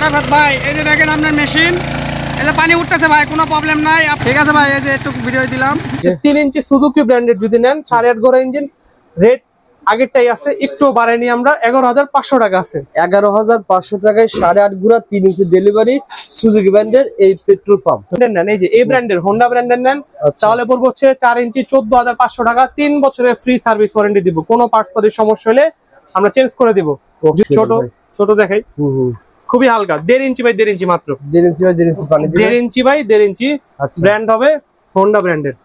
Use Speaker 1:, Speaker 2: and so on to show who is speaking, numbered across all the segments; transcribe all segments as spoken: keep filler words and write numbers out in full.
Speaker 1: আরাফাত ভাই, এই যে দেখেন আপনার মেশিন, এই যে পানি উঠতেছে ভাই, কোনো প্রবলেম নাই। ঠিক আছে ভাই, এই যে একটু ভিডিও দিলাম। তিন ইঞ্চি সুজুকি ব্র্যান্ডের যদি নেন, সাড়ে আট ঘোড়া ইঞ্জিন, রেট আগেরটাই আছে, একটু বাড়ায়নি আমরা, এগারো হাজার পাঁচশো টাকা আছে।
Speaker 2: এগারো হাজার পাঁচশো টাকায় সাড়ে আট ঘোড়া তিন ইঞ্চি ডেলিভারি সুজুকি ব্র্যান্ডের এই পেট্রোল পাম্প
Speaker 1: নেন। এই যে এই ব্র্যান্ডের হোন্ডা ব্র্যান্ডের নেন, তাহলে পড়বো হচ্ছে চার ইঞ্চি চোদ্দ হাজার পাঁচশো টাকা। তিন বছরের ফ্রি সার্ভিস ওয়ারেন্টি দিব, কোনো পার্টস পাতির সমস্যা হলে আমরা চেঞ্জ করে দিব। ছোট ছোট দেখাই, খুবই হালকা, দেড় ইঞ্চি বাই দেড় ইঞ্চি মাত্র,
Speaker 2: দেড় ইঞ্চি বাই দেড় ইঞ্চি পানি,
Speaker 1: দেড় ইঞ্চি বাই দেড় ইঞ্চি। ব্র্যান্ড হবে হোন্ডা ব্র্যান্ডের,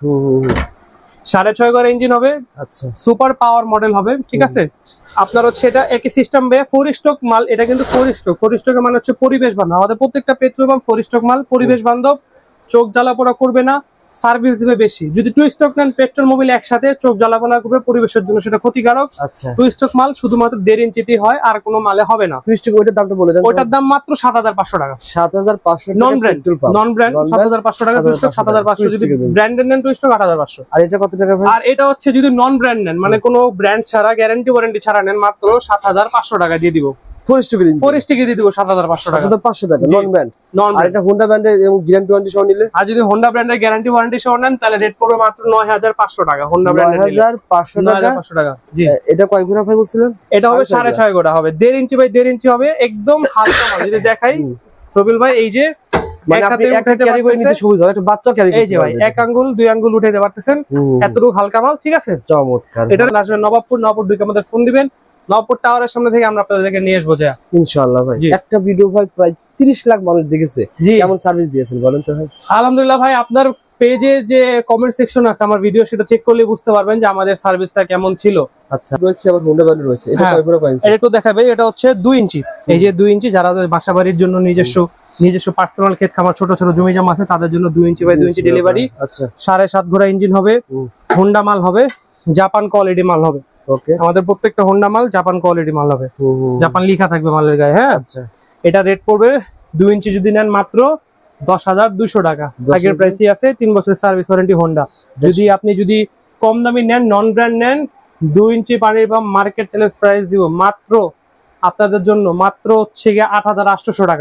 Speaker 1: সাড়ে ছয় ঘর ইঞ্জিন হবে, আচ্ছা সুপার পাওয়ার মডেল হবে। ঠিক আছে, আপনার হচ্ছে এটা একই সিস্টেম বে ফোর স্টক মাল, এটা কিন্তু ফোর স্টক। ফোর স্টকের মানে হচ্ছে পরিবেশ বান্ধব, আমাদের প্রত্যেকটা পেট্রোল পাম্প ফোর স্টক মাল, পরিবেশ বান্ধব, চোখ জ্বালাপোড়া করবে না, সার্ভিস দিবে বেশি। যদি টু স্টক নেন পেট্রোল মোবিল একসাথে, চোখ জ্বালাপোড়া করবে, পরিবেশের জন্য সেটা ক্ষতিকারক। আচ্ছা, টু স্টক মাল শুধুমাত্র দেড় ইঞ্চিতে হয়, আর কোনো মালে হবে না। টু স্টক ওইটার দামটা বলে দেন। ওটার দাম মাত্র সাত হাজার পাঁচশো টাকা। সাত হাজার পাঁচশো নন ব্র্যান্ড, নন ব্র্যান্ড সাত হাজার পাঁচশো টাকা। টু স্টক সাত হাজার পাঁচশো, যদি ব্র্যান্ডেড নেন টু স্টক আট হাজার পাঁচশো। আর এটা কত টাকা ভাই? আর এটা হচ্ছে যদি নন ব্র্যান্ড নেন, মানে কোনো ব্র্যান্ড ছাড়া, গ্যারান্টি ওয়ারেন্টি ছাড়া নেন, মাত্র সাত হাজার পাঁচশো টাকা দিয়ে দিব। Four stroke engine, four stroke দিয়ে দিব সাত হাজার পাঁচশো টাকা। সাত হাজার পাঁচশো টাকা নন ব্র্যান্ড। নন আর এটা হোন্ডা ব্র্যান্ডের এবং গ্যারান্টি ওয়ারেন্টি সহ নিলে, আর যদি হোন্ডা ব্র্যান্ডের গ্যারান্টি ওয়ারেন্টি সহ নেন, তাহলে রেট পড়বে মাত্র নয় হাজার পাঁচশো টাকা। হোন্ডা ব্র্যান্ডের নয় হাজার পাঁচশো টাকা। জি, এটা কয় ঘোড়া ভাই বলছিলেন? এটা হবে সাড়ে ছয় ঘোড়া হবে, দেড় ইঞ্চি বাই দেড় ইঞ্চি হবে, একদম হালকা মাল। যদি দেখাই রবিল ভাই, এই যে এক হাতে ক্যারি করে নিতে সুবিধা হয়, একটা বাচ্চা ক্যারি করতে, এই যে ভাই এক আঙ্গুল দুই আঙ্গুল উঠাইতে পারতেছেন, এতটুকু হালকা মাল। ঠিক আছে, চমৎকার। এটা আসবে নবাবপুর, নবাবপুর দুইকে আমাদের ফোন দিবেন, নবাবপুর টাওয়ারের সামনে থেকে আমরা আপনাদেরকে নিয়ে আসবো যা ইনশাআল্লাহ ভাই। একটা ভিডিও ভাই প্রায় তিরিশ লাখ মানুষ দেখেছে, কেমন সার্ভিস দিয়েছেন বলেন তো ভাই? আলহামদুলিল্লাহ ভাই, আপনার পেজে যে কমেন্ট সেকশন আছে আমার ভিডিও, সেটা চেক করলে বুঝতে পারবেন যে আমাদের সার্ভিসটা কেমন ছিল। আচ্ছা, রয়েছে আবার হোন্ডা ব্র্যান্ড রয়েছে, এটা কয় ঘোড়া কয় ইঞ্চি? এটা একটু দেখাবে, এটা হচ্ছে দুই ইঞ্চি। এই যে দুই ইঞ্চি, যারা বাসাবাড়ির জন্য নিজস্ব নিজস্ব পার্সোনাল ক্ষেত খামার, ছোট ছোট জমি জমা আছে, তাদের জন্য দুই ইঞ্চি বাই দুই ইঞ্চি ডেলিভারি। আচ্ছা, সাড়ে সাত ঘোড়া ইঞ্জিন হবে, হোন্ডা মাল হবে, জাপান কোয়ালিটি মাল হবে। ওকে, আমাদের প্রত্যেকটা হোন্ডা মাল জাপান কোয়ালিটি মাল হবে, জাপান লেখা থাকবে মালের গায়ে। হ্যাঁ, আচ্ছা, এটা রেট পড়বে দুই ইঞ্চি যদি নেন মাত্র দশ হাজার দুইশো টাকা। আগের প্রাইসই আছে, তিন বছরের সার্ভিস ওয়ারেন্টি হোন্ডা। যদি আপনি যদি কম দামি নেন, নন ব্র্যান্ড নেন, দুই ইঞ্চি পানির পাম্প মার্কেট চ্যালেঞ্জ প্রাইস দিব মাত্র আপনাদের জন্য মাত্র হচ্ছে গিয়ে আট হাজার আটশো টাকা।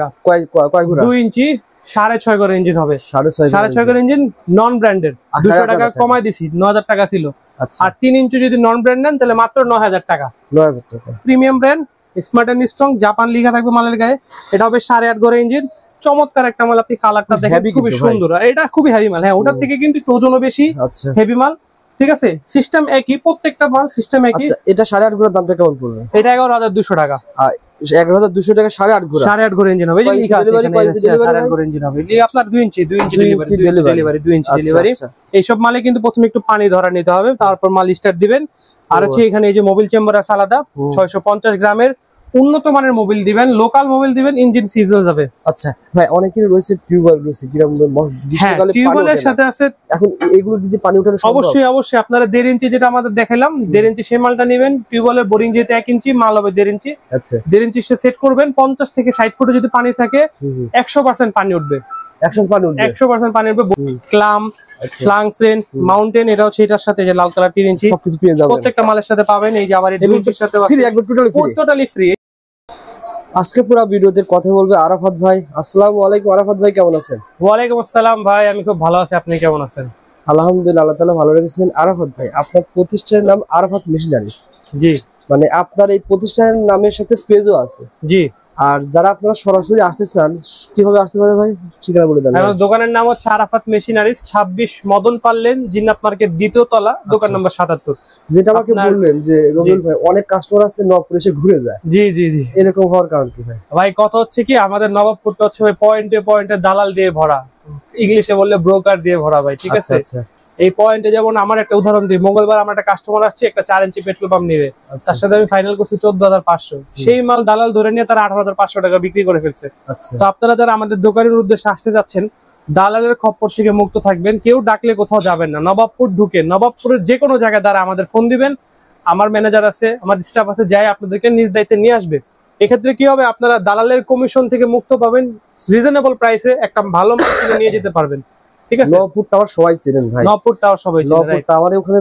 Speaker 1: দুই ইঞ্চি সাড়ে ছয় ঘর ইঞ্জিন হবে, সাড়ে ছয় ঘর ইঞ্জিন নন ব্র্যান্ডের, দুশো টাকা কমাই দিছি, নয় হাজার টাকা ছিল। আর তিন ইঞ্চি যদি নন ব্র্যান্ড নেন, তাহলে মাত্র নয় হাজার টাকা। নয় হাজার টাকা premium brand, smart and strong, Japan লেখা থাকবে মালের গায়ে। এটা হবে সাড়ে আট ঘর ইঞ্জিন, চমৎকার একটা মাল। আপনি কালারটা দেখেন, খুবই সুন্দর, এটা খুবই হেভি মাল। হ্যাঁ, ওটার থেকে কিন্তু ওজনও বেশি, হেভি মাল। ঠিক আছে, সিস্টেম একই, প্রত্যেকটা মাল সিস্টেম একই। এটা সাড়ে আট ঘোড়ার দামটা কেমন পড়বে? এটা এগারো হাজার দুশো টাকা। এগারো হাজার দুশো টাকা সাড়ে আট ঘোড়া, সাড়ে আট ঘোড়া ইঞ্জিন হবে। আপনার দুই ইঞ্চি দুই ইঞ্চি ডেলিভারি, দুই ইঞ্চি ডেলিভারি। এইসব মালে কিন্তু প্রথমে একটু পানি ধরা নিতে হবে, তারপর মাল স্টার্ট দিবেন। আর হচ্ছে এখানে এই যে মোবিল চেম্বার আছে আলাদা, ছয়শো পঞ্চাশ গ্রামের উন্নত মানের মোবিল দিবেন, লোকাল মোবিল দিবেন, ইঞ্জিন সিজ হয়ে যাবে। আচ্ছা ভাই, অনেকের রয়েছে টিউবওয়েল রয়েছে, গ্রীষ্মকালে টিউবওয়েলের সাথে আছে, এখন এগুলো যদি পানি ওঠানো সম্ভব? অবশ্যই অবশ্যই। আপনারা দেড় ইঞ্চি যেটা আমাদের দেখাইলাম, দেড় ইঞ্চি সেই মালটা নেবেন। টিউবওয়েলের বোরিং যেহেতু এক ইঞ্চি, মাল হবে দেড় ইঞ্চি। আচ্ছা, দেড় ইঞ্চি সেট করবেন, পঞ্চাশ থেকে ষাট ফুটে যদি পানি থাকে, একশো পার্সেন্ট পানি উঠবে, একশো পার্সেন্ট পানি উঠবে। ক্লাম, ফ্লাং সেন্স, মাউন্টেন, এটা হচ্ছে এটার সাথে যে লাল কালার তিন ইঞ্চি, প্রত্যেকটা মালের সাথে পাবেন। এই যে আবার এই দুই ইঞ্চির সাথে টোটালি ফ্রি। আজকে পুরো ভিডিওতে কথা বলবে আরাফাত ভাই। আসসালামু আলাইকুম আরাফাত ভাই, কেমন আছেন? ওয়ালাইকুম আসসালাম ভাই, আমি খুব ভালো আছি, আপনি কেমন আছেন? আলহামদুলিল্লাহ, আল্লাহ তাআলা ভালো রেখেছেন। আরাফাত ভাই, আপনার প্রতিষ্ঠানের নাম আরাফাত মেশিনারি? জি, মানে আপনার এই প্রতিষ্ঠানের নামের সাথে পেজও আছে? জি। আর যারা আপনারা সরাসরি আসতে চান, কিভাবে আসতে পারে ভাই? ঠিকানা বলে দেন। আমার দোকানের নাম হচ্ছে আরাফাত মেশিনারিজ, ছাব্বিশ মদন পাল্লেন, জিন্নাত মার্কেট, দ্বিতীয় তলা, দোকান নাম্বার সাতাত্তর। যেটা আমাকে বললেন যে রবিউল ভাই, অনেক কাস্টমার আছে নবাবপুর এসে ঘুরে যায়। জি জি জি, এরকম হওয়ার কারণ কি ভাই? ভাই কথা হচ্ছে কি, আমাদের নবাবপুরটা হচ্ছে পয়েন্টে পয়েন্টে দালাল দিয়ে ভরা, ইংলিশে বললে ব্রোকার দিয়ে ভরা ভাই। ঠিক আছে, এই পয়েন্টে যেমন আমার একটা উদাহরণ দিই, মঙ্গলবার আমার একটা কাস্টমার আসছে, একটা চার ইঞ্চি পেট্রোল পাম্প নিবে, তার সাথে আমি ফাইনাল করছি চোদ্দ হাজার পাঁচশো, সেই মাল দালাল ধরে নিয়ে তার আঠারো হাজার পাঁচশো টাকা বিক্রি করে ফেলছে। তো আপনারা যারা আমাদের দোকানের উদ্দেশ্যে আসতে যাচ্ছেন, দালালের খপ্পর থেকে মুক্ত থাকবেন, কেউ ডাকলে কোথাও যাবেন না, নবাবপুর ঢুকে নবাবপুরের যে কোনো জায়গায় দ্বারা আমাদের ফোন দিবেন, আমার ম্যানেজার আছে, আমার স্টাফ আছে, যাই আপনাদেরকে নিজ দায়িত্বে নিয়ে আসবে। এক্ষেত্রে কি হবে, আপনারা দালালের কমিশন থেকে মুক্ত পাবেন, রিজনেবল প্রাইসে একটা ভালো মাল নিয়ে যেতে পারবেন। ঠিক আছে, নবাবপুর টাওয়ার সবাই চেনেন ভাই, নবাবপুর টাওয়ার সবাই চেনেন, নবাবপুর টাওয়ারে ওখানে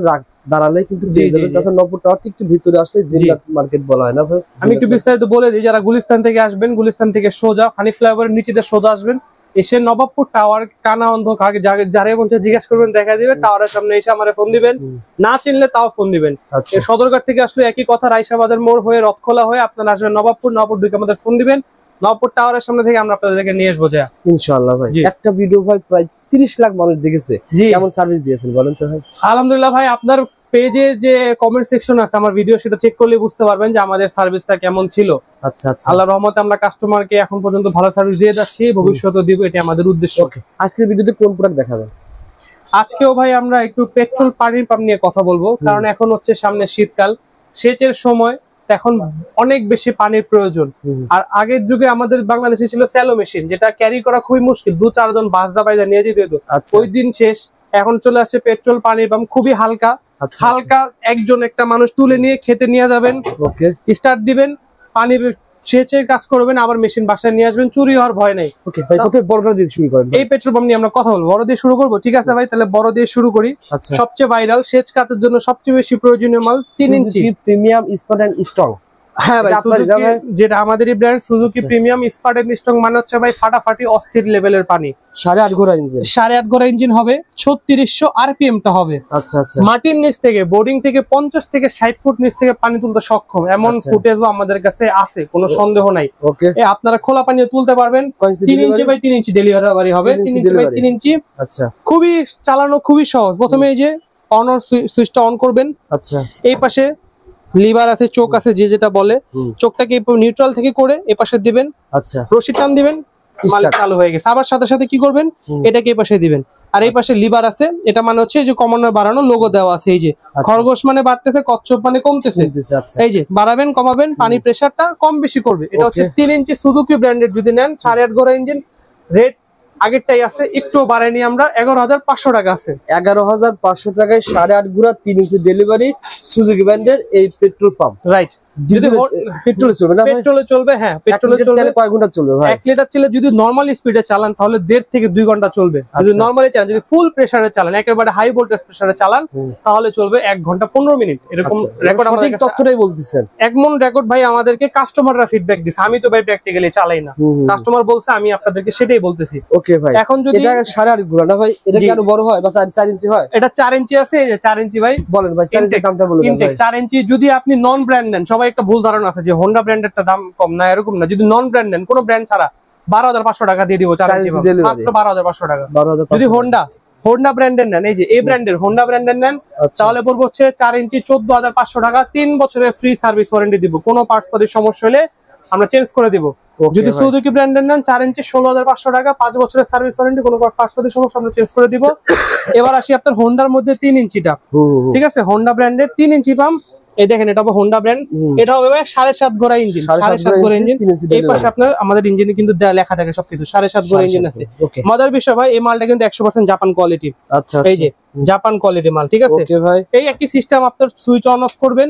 Speaker 2: দাঁড়ালে কিন্তু পেয়ে যাবেন। তাছাড়া নবপুর টাওয়ার থেকে একটু ভিতরে আসলে জিন্নাত মার্কেট বলা হয় না ভাই?
Speaker 1: আমি একটু বিস্তারিত বলে দিই, যারা গুলিস্তান থেকে আসবেন, গুলিস্তান থেকে সোজা হানি ফ্লাইওভারের নিচে দিয়ে সোজা আসবেন, এসে নবাবপুর টাওয়ার কানা অন্ধ যারা বলছে জিজ্ঞাসা করবেন, দেখা দিবে টাওয়ারের সামনে এসে আমারে ফোন দিবেন, না চিনলে তাও ফোন দিবেন। সদরঘাট থেকে আসলে একই কথা, রাইসাবাদের মোড় হয়ে রথখোলা হয়ে আপনারা আসবেন নবাবপুর, নবাবপুর ঢুকে আমাদের ফোন দিবেন, নবাবপুর টাওয়ারের সামনে থেকে আমরা আপনাদেরকে নিয়ে আসবো। যা
Speaker 2: ইনশাআল্লাহ ভাই। একটা ভিডিও ভাই প্রায় তিরিশ লাখ মানুষ দেখেছে, কেমন সার্ভিস দিয়েছেন বলেন তো ভাই?
Speaker 1: আলহামদুলিল্লাহ ভাই, আপনার পেজে যে কমেন্ট সেকশন আছে আমার ভিডিও, সেটা চেক করলে বুঝতে পারবেন যে আমাদের সার্ভিসটা কেমন ছিল।
Speaker 2: আচ্ছা আচ্ছা,
Speaker 1: আল্লাহর রহমতে আমরা কাস্টমারকে এখন পর্যন্ত ভালো সার্ভিস দিয়ে যাচ্ছি, ভবিষ্যতে দিব, এটা আমাদের উদ্দেশ্য।
Speaker 2: ওকে, আজকের ভিডিওতে কোন প্রোডাক্ট দেখাবেন?
Speaker 1: আজকেও ভাই আমরা একটু পেট্রোল পানির পাম্প নিয়ে কথা বলবো, কারণ এখন হচ্ছে সামনে শীতকাল, সেচের সময়, এখন অনেক বেশি পানির প্রয়োজন। আর আগের যুগে আমাদের বাংলাদেশে ছিল স্যালো মেশিন, যেটা ক্যারি করা খুবই মুশকিল, দু চারজন বাসদা বাইদা নিয়ে যেতে হতো, ওই দিন শেষ। এখন চলে আসছে পেট্রোল পানির পাম্প, খুবই হালকা, হালকা, একজন একটা মানুষ তুলে নিয়ে খেতে নিয়ে যাবেন,
Speaker 2: ওকে,
Speaker 1: স্টার্ট দিবেন, পানি সেচের কাজ করবেন, আবার মেশিন বাসায় নিয়ে আসবেন, চুরি হওয়ার ভয় নাই।
Speaker 2: ওকে ভাই, প্রথমে বড়টা দিয়ে শুরু করেন।
Speaker 1: এই পেট্রোল পাম্প নিয়ে আমরা কথা বলবো, বড় দিয়ে শুরু করবো, ঠিক আছে ভাই? তাহলে বড় দিয়ে শুরু করি। সবচেয়ে ভাইরাল, সেচ কাজের জন্য সবচেয়ে বেশি প্রয়োজনীয় মাল তিন inch
Speaker 2: premium smart and strong.
Speaker 1: হ্যাঁ ভাই, সুজুকি, যেটা আমাদেরই brand, Suzuki premium smart and strong, মানে হচ্ছে ভাই ফাটাফাটি অস্থির লেভেলের পানি।
Speaker 2: সাড়ে আট ঘোড়া ইঞ্জিন,
Speaker 1: সাড়ে আট ঘোড়া ইঞ্জিন হবে, ছত্রিশশো আরপিএম টা হবে।
Speaker 2: আচ্ছা আচ্ছা,
Speaker 1: মাটির নিচ থেকে, বোর্ডিং থেকে পঞ্চাশ থেকে ষাট ফুট নিচ থেকে পানি তুলতে সক্ষম, এমন ফুটেজও আমাদের কাছে আছে, কোনো সন্দেহ নাই।
Speaker 2: ওকে,
Speaker 1: আপনারা খোলা পানি তুলতে পারবেন। তিন ইঞ্চি বাই তিন ইঞ্চি ডেলিভারি হবে, তিন ইঞ্চি বাই তিন ইঞ্চি।
Speaker 2: আচ্ছা,
Speaker 1: খুবই চালানো খুবই সহজ। প্রথমে এই যে অন অফ সুইচটা অন করবেন।
Speaker 2: আচ্ছা,
Speaker 1: এই পাশে লিভার আছে, চোখ আছে, যে যেটা বলে, চোখটাকে নিউট্রাল থেকে করে এই পাশে দিবেন।
Speaker 2: আচ্ছা,
Speaker 1: রশি টান দিবেন, চালু হয়ে গেছে। আবার সাথে সাথে কি করবেন, এটাকে এই পাশে দিবেন। আর এই পাশে লিভার আছে, এটা মানে হচ্ছে এই যে কমানো বাড়ানো লোগো দেওয়া আছে। এই যে খরগোশ মানে বাড়তেছে, কচ্ছপ মানে কমতেছে। এই যে বাড়াবেন কমাবেন, পানি প্রেসারটা কম বেশি করবে। এটা হচ্ছে তিন ইঞ্চি সুজুকি ব্র্যান্ডের, যদি নেন সাড়ে আট ঘোড়া ইঞ্জিন, রেট আগেরটাই আছে, একটু বাড়ায়নি আমরা, এগারো হাজার পাঁচশো টাকা আছে।
Speaker 2: এগারো হাজার পাঁচশো টাকায় সাড়ে আট ঘোড়া তিন ইঞ্চি ডেলিভারি সুজুকি ব্র্যান্ডের এই পেট্রোল পাম্প।
Speaker 1: রাইট,
Speaker 2: যদি পেট্রোলে চলবে না?
Speaker 1: পেট্রোলে চলবে, হ্যাঁ পেট্রোলে চলবে।
Speaker 2: কয় ঘন্টা চলবে ভাই?
Speaker 1: এক লিটার চলে যদি নরমাল স্পিডে চালান তাহলে দেড় থেকে দুই ঘন্টা চলবে। যদি নরমালি চালান, যদি ফুল প্রেসারে চালান, একেবারে হাই ভোল্টেজ প্রেসারে চালান, তাহলে চলবে এক ঘন্টা পনেরো মিনিট। এরকম রেকর্ড আমাদের কাছে
Speaker 2: তথ্যটাই বলতেছেন,
Speaker 1: একমন রেকর্ড ভাই আমাদেরকে কাস্টমাররা ফিডব্যাক দিছে। আমি তো ভাই প্র্যাকটিক্যালি চালাই না, কাস্টমার বলছে, আমি আপনাদেরকে সেটাই বলতেছি।
Speaker 2: ওকে ভাই, এখন যদি এটা সাড়ে আট ঘোড়া না ভাই, এটা কি আরো বড় হয় বা চার ইঞ্চি হয়?
Speaker 1: এটা চার ইঞ্চি আছে, এই যে চার ইঞ্চি ভাই।
Speaker 2: বলেন ভাই, চার ইঞ্চি দামটা বলে দেন ভাই।
Speaker 1: চার ইঞ্চি যদি আপনি নন ব্র্যান্ড নেন, সবাই একটা ভুল ধারণা আছে যে হোন্ডা ব্র্যান্ডেরটা দাম কম, না এরকম না। যদি নন ব্র্যান্ড নেন, কোনো ব্র্যান্ড ছাড়া, বারো হাজার পাঁচশো টাকা দিয়ে দিব চার ইঞ্চি, মাত্র বারো হাজার পাঁচশো টাকা। যদি হোন্ডা হোন্ডা ব্র্যান্ডের নেন, এই যে এই ব্র্যান্ডের হোন্ডা ব্র্যান্ডের নেন, তাহলে পড়বে হচ্ছে চার ইঞ্চি চোদ্দ হাজার পাঁচশো টাকা। তিন বছরের ফ্রি সার্ভিস ওয়ারেন্টি দিব, কোনো পার্টস পাতির সমস্যা হলে আমরা চেঞ্জ করে দিব। যদি সুজুকি ব্র্যান্ডের নেন, চার ইঞ্চি ষোলো হাজার পাঁচশো টাকা, পাঁচ বছরের সার্ভিস ওয়ারেন্টি, কোনো পার্টস পাতির সমস্যা আমরা চেঞ্জ করে দিব। এবার আসি আপনার হোন্ডার মধ্যে তিন ইঞ্চিটা, ঠিক আছে, হোন্ডা ব্র্যান্ডের তিন ইঞ্চি পাম্প। এই দেখেন, এটা হবে হোন্ডা ব্র্যান্ড, এটা হবে সাড়ে সাত ঘোড়া ইঞ্জিন, সাড়ে সাত ঘোড়া ইঞ্জিন। এই পাশে আপনার আমাদের ইঞ্জিনে কিন্তু লেখা থাকে সবকিছু, সাড়ে সাত ঘোড়া ইঞ্জিন আছে। মজার বিষয় ভাই, এই মালটা কিন্তু একশো পার্সেন্ট জাপান কোয়ালিটি। আচ্ছা, এই যে জাপান কোয়ালিটি মাল, ঠিক আছে। এই একই সিস্টেম, আপনার সুইচ অন অফ করবেন,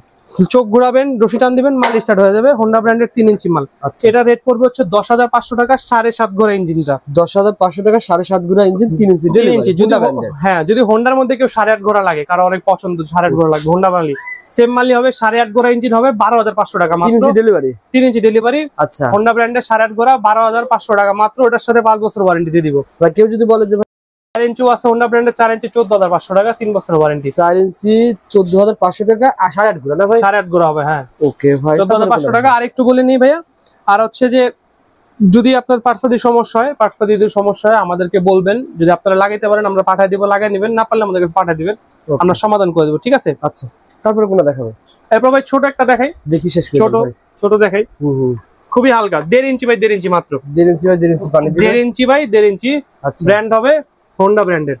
Speaker 1: চোখ ঘুরাবেন, রশি টান দিবেন, মাল স্টার্ট হয়ে যাবে। হোন্ডা ব্র্যান্ডের তিন ইঞ্চি মাল। এটা রেট পড়বে হচ্ছে দশ হাজার পাঁচশো টাকা, সাড়ে সাত ঘোড়া ইঞ্জিনটা।
Speaker 2: দশ হাজার পাঁচশো টাকা, সাড়ে সাত ঘোড়া ইঞ্জিন, তিন ইঞ্চি ডেলিভারি।
Speaker 1: যদি হ্যাঁ, যদি হোন্ডার মধ্যে কেউ সাড়ে আট ঘোড়া লাগে, কারো অনেক পছন্দ সাড়ে আট ঘোড়া লাগে, হোন্ডা মালি সেম মালি হবে, সাড়ে আট ঘোড়া ইঞ্জিন হবে, বারো হাজার পাঁচশো টাকা মাত্র। তিন ইঞ্চি ডেলিভারি, তিন ইঞ্চি ডেলিভারি। আচ্ছা, হোন্ডা ব্র্যান্ডের সাড়ে আট ঘোড়া, বারো হাজার পাঁচশো টাকা মাত্র। ওটার সাথে পাঁচ বছর ওয়ারেন্টি দিয়ে দিব। কেউ যদি বলে যে চার ইঞ্চি আছে হোন্ডা ব্র্যান্ডের, চার ইঞ্চি চোদ্দ হাজার পাঁচশো টাকা, তিন বছর ওয়ারেন্টি। চার ইঞ্চি চোদ্দ হাজার পাঁচশো টাকা, আর সাড়ে আট ঘোড়া না ভাই? সাড়ে আট ঘোড়া হবে, হ্যাঁ। ওকে ভাই, চোদ্দ হাজার পাঁচশো টাকা। আর একটু বলে নিই ভাইয়া, আর হচ্ছে যে যদি আপনার পার্টসপাতি সমস্যা হয়, পার্টসপাতি যদি সমস্যা হয় আমাদেরকে বলবেন, যদি আপনারা লাগাইতে পারেন আমরা পাঠিয়ে দিব, লাগাই নেবেন, না পারলে আমাদের কাছে পাঠিয়ে দিবেন, আমরা সমাধান করে দেবো, ঠিক আছে। আচ্ছা, তারপরে কোনটা দেখাবো? এরপর ভাই ছোট একটা দেখাই, দেখি শেষ ছোট ছোট দেখাই, খুবই হালকা, দেড় ইঞ্চি বাই দেড় ইঞ্চি মাত্র। দেড় ইঞ্চি বাই দেড় ইঞ্চি পানি, দেড় ইঞ্চি বাই দেড় ইঞ্চি। ব্র্যান্ড হবে হোন্ডা ব্র্যান্ডের,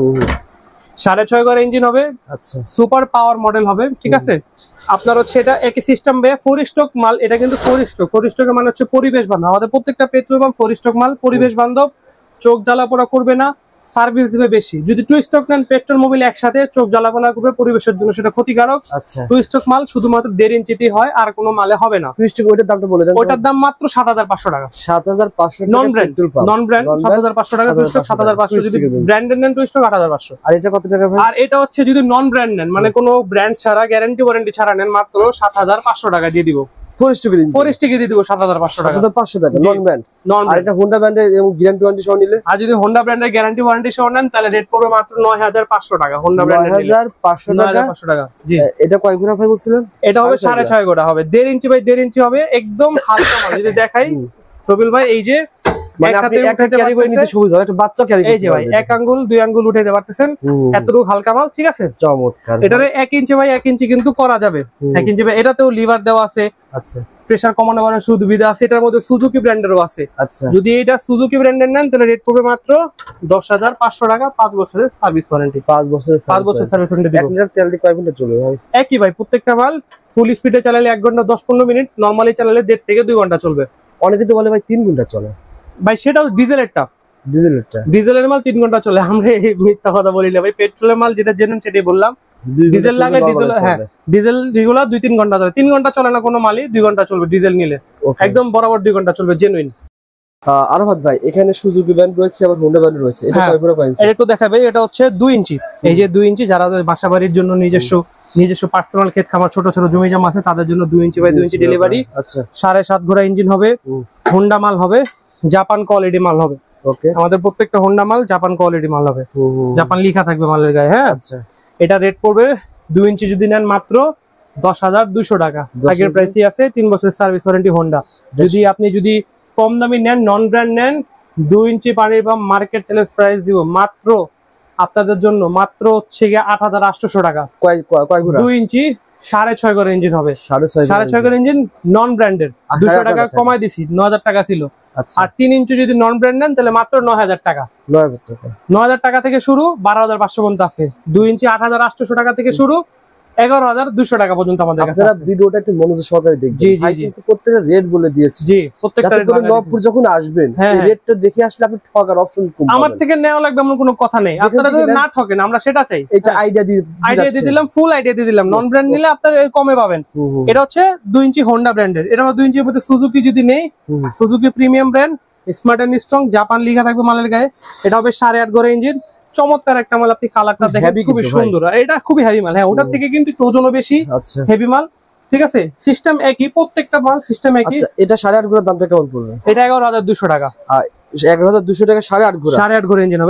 Speaker 1: সাড়ে ছয় ঘর ইঞ্জিন হবে। আচ্ছা, সুপার পাওয়ার মডেল হবে, ঠিক আছে। আপনার হচ্ছে এটা একই সিস্টেম বে ফোর স্টক মাল, এটা কিন্তু ফোর স্টক। ফোর স্টক মানে হচ্ছে পরিবেশ বান্ধব, আমাদের প্রত্যেকটা পেট্রোল পাম্প ফোর স্টক মাল, পরিবেশ বান্ধব, চোখ জ্বালা পোড়া করবে না, সার্ভিস দিবে বেশি। যদি টু স্টক নেন পেট্রোল মোবিল একসাথে চোখ জ্বালাপোলা করবে, পরিবেশের জন্য সেটা ক্ষতিকারক।
Speaker 2: আচ্ছা,
Speaker 1: টু স্টক মাল শুধুমাত্র দেড় ইঞ্চিতেই হয়, আর কোনো মালে হবে না।
Speaker 2: টু স্টক ওইটার দামটা বলে দেন।
Speaker 1: ওটার দাম মাত্র সাত হাজার পাঁচশো টাকা।
Speaker 2: সাত হাজার পাঁচশো
Speaker 1: নন ব্র্যান্ড, নন ব্র্যান্ড সাত হাজার পাঁচশো টাকা, টু স্টক সাত হাজার পাঁচশো। যদি ব্র্যান্ডেড নেন টু স্টক আট হাজার পাঁচশো।
Speaker 2: আর এটা কত টাকা ভাই?
Speaker 1: আর এটা হচ্ছে যদি নন ব্র্যান্ড নেন, মানে কোনো ব্র্যান্ড ছাড়া, গ্যারান্টি ওয়ারেন্টি ছাড়া নেন, মাত্র সাত হাজার পাঁচশো টাকা দিয়ে দিব।
Speaker 2: ফোর স্টকের ইঞ্জিন,
Speaker 1: ফোর স্টিকে দিয়ে দিব সাত হাজার পাঁচশো টাকা।
Speaker 2: সাত হাজার পাঁচশো টাকা নন ব্র্যান্ড।
Speaker 1: নন
Speaker 2: আর এটা হোন্ডা ব্র্যান্ডের এবং গ্যারান্টি ওয়ারেন্টি সহ নিলে,
Speaker 1: আর যদি হোন্ডা ব্র্যান্ডের গ্যারান্টি ওয়ারেন্টি সহ নেন তাহলে রেট পড়বে মাত্র নয় হাজার পাঁচশো টাকা। হোন্ডা ব্র্যান্ডের
Speaker 2: নয় হাজার পাঁচশো টাকা।
Speaker 1: পাঁচশো টাকা। জি,
Speaker 2: এটা কয় ঘোড়া ভাই বলছিলেন?
Speaker 1: এটা হবে সাড়ে ছয় গোড়া হবে, দেড় ইঞ্চি বাই দেড় ইঞ্চি হবে, একদম হালকা মাল। যদি দেখাই রবিল ভাই, এই যে
Speaker 2: মানে আপনি একটা ক্যারি করে নিতে সুবিধা হয়, একটা বাচ্চা ক্যারি করতে।
Speaker 1: এই যে ভাই এক আঙ্গুল দুই আঙ্গুল উঠাইতে পারতেছেন, এতটুকু হালকা মাল। ঠিক আছে,
Speaker 2: চমৎকার।
Speaker 1: এটারে এক ইঞ্চি বাই এক ইঞ্চি কিন্তু করা যাবে। এক ইঞ্চি বাই, এটাতেও লিভার দেওয়া আছে।
Speaker 2: আচ্ছা,
Speaker 1: প্রেসার কমানো বাড়ানোর সুবিধা আছে। এটার মধ্যে সুজুকি ব্র্যান্ডেরও আছে।
Speaker 2: আচ্ছা,
Speaker 1: যদি এটা সুজুকি ব্র্যান্ডের নেন তাহলে রেট পড়বে মাত্র দশ হাজার পাঁচশো টাকা, পাঁচ বছরের সার্ভিস ওয়ারেন্টি।
Speaker 2: পাঁচ বছরের
Speaker 1: পাঁচ বছর সার্ভিস ওয়ারেন্টি।
Speaker 2: এক লিটার তেল দিয়ে কয় ঘন্টা চলবে ভাই?
Speaker 1: একই ভাই, প্রত্যেকটা মাল ফুল স্পিডে চালালে এক ঘন্টা দশ পনেরো মিনিট, নর্মালি চালালে দেড় থেকে দুই ঘন্টা চলবে।
Speaker 2: অনেকে তো বলে ভাই তিন ঘন্টা চলে
Speaker 1: ভাই, সেটাও ডিজেলেরটা।
Speaker 2: ডিজেলেরটা,
Speaker 1: ডিজেলের মাল তিন ঘন্টা চলে। আমরা এই মিথ্যা কথা বলি না ভাই, পেট্রোলের মাল যেটা জেনুইন সেটাই বললাম। ডিজেল লাগে, ডিজেল, হ্যাঁ ডিজেল যেগুলো দুই তিন ঘন্টা চলে, তিন ঘন্টা চলে না কোনো মালই, দুই ঘন্টা চলবে ডিজেল নিলে, একদম বরাবর দুই ঘন্টা চলবে জেনুইন।
Speaker 2: আরাফাত ভাই, এখানে সুজুকি ব্র্যান্ড রয়েছে, আবার হোন্ডা ব্র্যান্ড রয়েছে। এটা কয় ঘোড়া পাইছেন?
Speaker 1: এটা একটু দেখাবে। এটা হচ্ছে দুই ইঞ্চি। এই যে দুই ইঞ্চি, যারা বাসাবাড়ির জন্য নিজস্ব নিজস্ব পার্সোনাল ক্ষেত খামার, ছোট ছোট জমি জমা আছে, তাদের জন্য দুই ইঞ্চি বাই দুই ইঞ্চি ডেলিভারি।
Speaker 2: আচ্ছা,
Speaker 1: সাড়ে সাত ঘোড়া ইঞ্জিন হবে, হোন্ডা মাল হবে, জাপান কোয়ালিটি মাল হবে।
Speaker 2: ওকে,
Speaker 1: আমাদের প্রত্যেকটা হোন্ডা মাল জাপান কোয়ালিটি মাল হবে, জাপান লেখা থাকবে মালের গায়ে। হ্যাঁ,
Speaker 2: আচ্ছা,
Speaker 1: এটা রেট পড়বে দুই ইঞ্চি যদি নেন মাত্র দশ হাজার দুইশো টাকা। আগের প্রাইসই আছে, তিন বছরের সার্ভিস ওয়ারেন্টি হোন্ডা। যদি আপনি যদি কম দামি নেন, নন ব্র্যান্ড নেন, দুই ইঞ্চি পানির পাম্প মার্কেট চ্যালেঞ্জ প্রাইস দিব মাত্র আপনাদের জন্য মাত্র হচ্ছে গিয়ে আট হাজার আটশো টাকা। দুই ইঞ্চি সাড়ে ছয় করে ইঞ্জিন হবে, সাড়ে ছয় করে ইঞ্জিন, নন ব্র্যান্ডের। দুশো টাকা কমাই দিছি, নয় হাজার টাকা ছিল। আর তিন ইঞ্চি যদি নন ব্র্যান্ড নেন তাহলে মাত্র নয় হাজার টাকা। নয় হাজার টাকা নয় হাজার টাকা থেকে শুরু, বারো হাজার পাঁচশো পর্যন্ত আছে। দুই ইঞ্চি আট হাজার আটশো টাকা থেকে শুরু, এগারো হাজার দুইশো টাকা পর্যন্ত আমাদের কাছে। আপনারা ভিডিওটা একটু মনোযোগ সহকারে দেখবেন। জি জি, কিন্তু প্রত্যেকটা রেট বলে দিয়েছি। জি, প্রত্যেকটা রেট। নবপুর যখন আসবেন এই রেটটা দেখে আসলে আপনি ঠকার অপশন কম পাবেন। আমার থেকে নেওয়া লাগবে এমন কোনো কথা নেই। আপনারা যদি না ঠকেন, আমরা সেটা চাই। এটা আইডিয়া দিয়ে আইডিয়া দিয়ে দিলাম, ফুল আইডিয়া দিয়ে দিলাম। নন ব্র্যান্ড নিলে আপনারা কমে পাবেন। এটা হচ্ছে দুই ইঞ্চি হোন্ডা ব্র্যান্ডের। এটা দুই ইঞ্চির মধ্যে সুজুকি যদি নেই, Suzuki premium brand, smart and strong, Japan লেখা থাকবে মালের গায়ে। এটা হবে সাড়ে আট ঘোড়া ইঞ্জিন, চমৎকার একটা মাল। আপনি কালারটা দেখেন, খুবই সুন্দর। এটা খুবই হেভি মাল। হ্যাঁ, ওটার থেকে কিন্তু ওজনও বেশি, হেভি মাল। ঠিক আছে, সিস্টেম একই, প্রত্যেকটা মাল সিস্টেম একই। এটা সাড়ে আট ঘোড়ার দামটা কেমন পড়বে? এটা এগারো হাজার দুশো টাকা। এগারো হাজার দুশো টাকা সাড়ে আট ঘোড়া, সাড়ে আট ঘোড়া ইঞ্জিন হবে।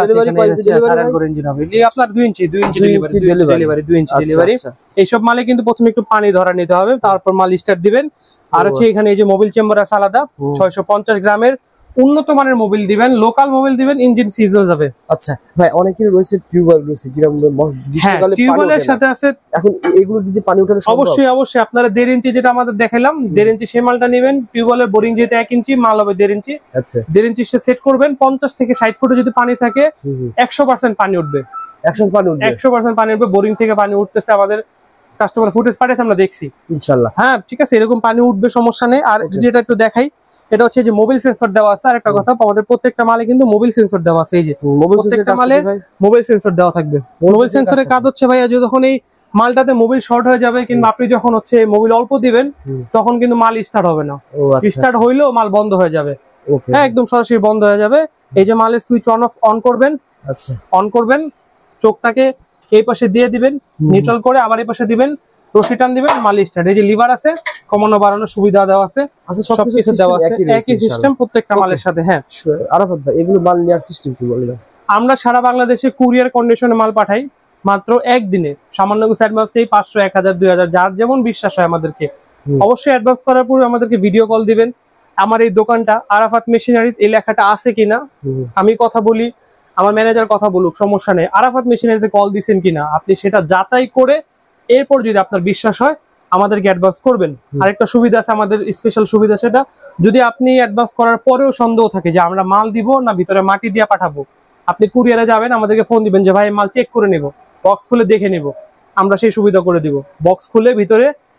Speaker 1: আপনার দুই ইঞ্চি দুই ইঞ্চি ডেলিভারি, দুই ইঞ্চি ডেলিভারি। এইসব মালে কিন্তু প্রথমে একটু পানি ধরা নিতে হবে, তারপর মাল স্টার্ট দিবেন। আর হচ্ছে এখানে এই যে মোবিল চেম্বার আছে আলাদা, ছয়শো পঞ্চাশ গ্রামের উন্নত মানের মোবিল দিবেন, লোকাল মোবিল দিবেন, ইঞ্জিন সিজ হয়ে যাবে। আচ্ছা ভাই, অনেকের রয়েছে টিউবওয়েল রয়েছে, গ্রামের টিউবওয়েলের সাথে আছে। এখন এগুলো যদি পানি ওঠানো সম্ভব? অবশ্যই অবশ্যই। আপনারা দেড় ইঞ্চি যেটা আমাদের দেখাইলাম, দেড় ইঞ্চি সেই মালটা নেবেন। টিউবওয়েলের বোরিং যেতে এক ইঞ্চি, মাল হবে দেড় ইঞ্চি। আচ্ছা, দেড় ইঞ্চি সেট করবেন। পঞ্চাশ থেকে ষাট ফুটে যদি পানি থাকে, একশো পার্সেন্ট পানি উঠবে। একশো পানি উঠবে, একশো পার্সেন্ট পানি উঠবে। বোরিং থেকে পানি উঠতেছে, আমাদের কাস্টমার ফুটেজ পাঠিয়েছে, আমরা দেখছি ইনশাআল্লাহ। হ্যাঁ, ঠিক আছে, এরকম পানি উঠবে, সমস্যা নেই। আর যদি এটা একটু দেখাই, এটা হচ্ছে যে মোবাইল সেন্সর দেওয়া আছে। আর একটা কথা, আমাদের প্রত্যেকটা মালে কিন্তু মোবাইল সেন্সর দেওয়া আছে। এই যে প্রত্যেকটা মালে মোবাইল সেন্সর দেওয়া থাকবে। মোবাইল সেন্সরের কাজ হচ্ছে ভাইয়া, যখন এই মালটাতে মোবাইল শর্ট হয়ে যাবে, কিংবা আপনি যখন হচ্ছে মোবাইল অল্প দিবেন, তখন কিন্তু মাল স্টার্ট হবে না। স্টার্ট হইলেও মাল বন্ধ হয়ে যাবে। হ্যাঁ, একদম সরাসরি বন্ধ হয়ে যাবে। এই যে মালের সুইচ অন অফ অন করবেন, আচ্ছা অন করবেন, চোখটাকে এই পাশে দিয়ে দিবেন, নিউট্রাল করে আবার এই পাশে দিবেন, রশি টান দিবেন, মাল স্টার্ট। এই যে লিভার আছে, কমানো বাড়ানোর সুবিধা দেওয়া আছে, সবকিছু দেওয়া আছে, একই সিস্টেম প্রত্যেকটা মালের সাথে। হ্যাঁ আরাফাত ভাই, এগুলো মাল নেওয়ার সিস্টেম কি বলবেন? আমরা সারা বাংলাদেশে কুরিয়ার কন্ডিশনে মাল পাঠাই, মাত্র একদিনে। সামান্য কিছু অ্যাডভান্স নেই, পাঁচশো, এক হাজার, দুই হাজার, যার যেমন বিশ্বাস হয় আমাদেরকে। অবশ্যই অ্যাডভান্স করার পরে আমাদেরকে ভিডিও কল দিবেন। আমার এই দোকানটা আরাফাত মেশিনারিজ এই লেখাটা আছে কিনা, আমি কথা বলি, আমার ম্যানেজার কথা বলুক, সমস্যা নেই। আরাফাত মেশিনারিজে কল দিচ্ছেন কিনা আপনি সেটা যাচাই করে, এরপর যদি আপনার বিশ্বাস হয় আমাদেরকে অ্যাডভান্স করবেন। আরেকটা সুবিধা আছে আমাদের, স্পেশাল সুবিধা, সেটা যদি আপনি অ্যাডভান্স করার পরেও সন্দেহ থাকে যে আমরা মাল দিব না ভিতরে মাটি দিয়ে পাঠাবো, আপনি কুরিয়ারে যাবেন, আমাদেরকে ফোন দিবেন যে ভাই মাল চেক করে নিব, বক্স খুলে দেখে নিব, আমরা সেই সুবিধা করে দিব। বক্স খুলে ভিতরে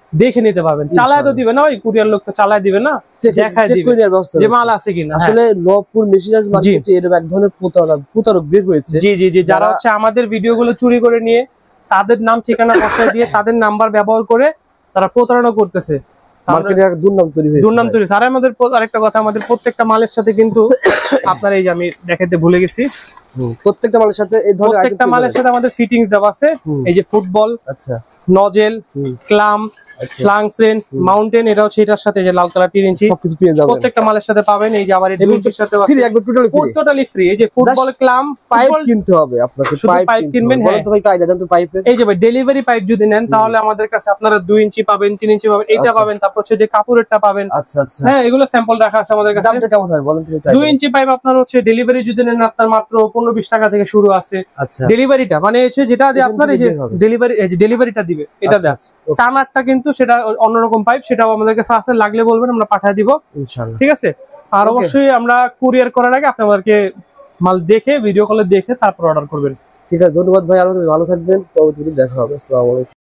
Speaker 1: দেখে নিতে পারবেন। চালায় তো দিবে না ওই কুরিয়ার লোক, তো চালায় দিবে না, দেখায় দিবে যে মাল আছে কিনা।
Speaker 2: আসলে নবপুর মেশিনারিজ মার্কেটে এর এক ধরনের প্রতারক প্রতারক বের হয়েছে।
Speaker 1: জি জি জি, যারা হচ্ছে আমাদের ভিডিওগুলো চুরি করে নিয়ে তাদের নাম ঠিকানা বসায় দিয়ে তাদের নাম্বার ব্যবহার করে তারা প্রতারণা করতেছে,
Speaker 2: মার্কেটে একটা দুর্নাম তৈরি হয়েছে।
Speaker 1: দুর্নাম তৈরি। আর আমাদের আরেকটা কথা, আমাদের প্রত্যেকটা মালের সাথে কিন্তু আপনার এই যে আমি দেখাতে ভুলে গেছি,
Speaker 2: প্রত্যেকটা মালের সাথে এই ধরনের
Speaker 1: প্রত্যেকটা মালের সাথে আমাদের ফিটিংস দেওয়া আছে। এই যে ফুটবল,
Speaker 2: আচ্ছা,
Speaker 1: nozzle, clamp, flanges range, mountain, এটা হচ্ছে এটার সাথে যে লাল কালার তিন ইঞ্চি
Speaker 2: সবকিছু পেয়ে যাবেন
Speaker 1: প্রত্যেকটা মালের সাথে পাবেন। এই যে আবার এই দুই ইঞ্চির সাথে
Speaker 2: ফ্রি, একদম টোটালি ফ্রি,
Speaker 1: টোটালি ফ্রি। এই যে ফুটবল, ক্লাম,
Speaker 2: পাইপ কিনতে হবে আপনাকে,
Speaker 1: পাইপ কিনবেন। হ্যাঁ,
Speaker 2: তো ভাই আইডিয়া দেন তো পাইপের।
Speaker 1: এই যে ভাই ডেলিভারি পাইপ যদি নেন তাহলে আমাদের কাছে আপনারা দুই ইঞ্চি পাবেন, তিন ইঞ্চি পাবেন, এইটা পাবেন, তারপর হচ্ছে যে কাপড়েরটা পাবেন।
Speaker 2: আচ্ছা আচ্ছা,
Speaker 1: হ্যাঁ, এগুলো স্যাম্পল রাখা আছে আমাদের কাছে।
Speaker 2: দামটা কেমন হয় বলেন তো?
Speaker 1: দুই ইঞ্চি পাইপ আপনার হচ্ছে ডেলিভারি যদি নেন আপনার মাত্র পনেরো বিশ টাকা থেকে শুরু আছে।
Speaker 2: আচ্ছা,
Speaker 1: ডেলিভারিটা মানে হচ্ছে যেটা দিয়ে আপনার এই যে ডেলিভারি, এই যে ডেলিভারিটা দিবে এটা দেয়। টানারটা কিন্তু সেটা অন্যরকম পাইপ, সেটাও আমাদের কাছে আছে, লাগলে বলবেন আমরা পাঠিয়ে দিব ইনশাআল্লাহ, ঠিক আছে। আর অবশ্যই আমরা কুরিয়ার করার আগে আপনাদেরকে মাল দেখে, ভিডিও কলে দেখে তারপর অর্ডার করবেন।
Speaker 2: ঠিক আছে, ধন্যবাদ ভাই, আরো ভালো থাকবেন, পরবর্তীতে দেখা হবে। আসসালামু আলাইকুম।